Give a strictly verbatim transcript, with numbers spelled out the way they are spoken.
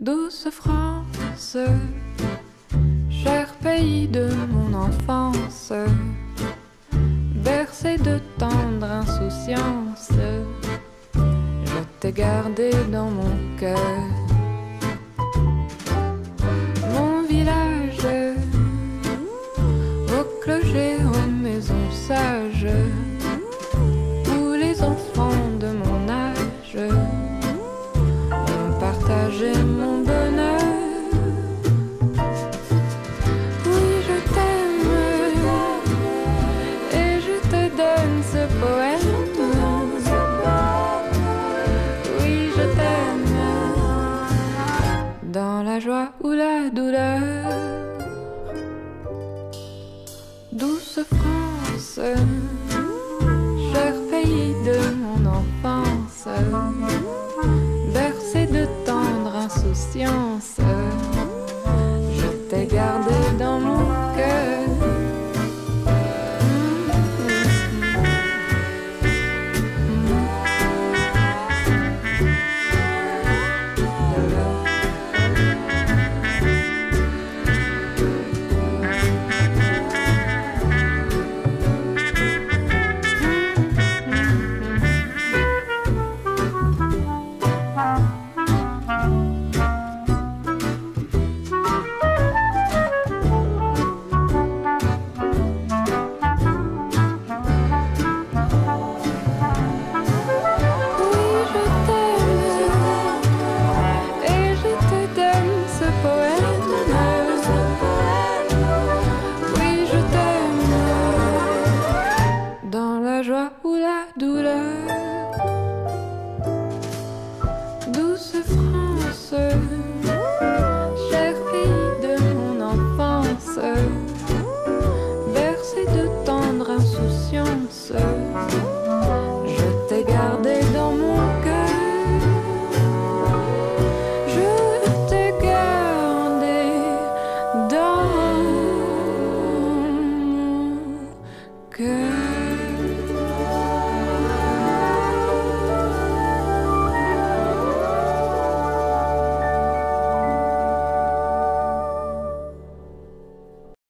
Douce France, cher pays de mon enfance, bercé de tendre insouciance, je t'ai gardé dans mon cœur. Mon village, au clocher, aux maisons sages, où les enfants de mon âge ont partagé mon bonheur. Oui, je t'aime et je te donne ce poème. Oui, je t'aime dans la joie ou la douleur. Douce France, cher pays de mon enfance, bercé de tendre insouciance, je t'ai gardé dans mon cœur. Joie ou la douleur. Douce France, cher pays de mon enfance, bercé de tendre insouciance.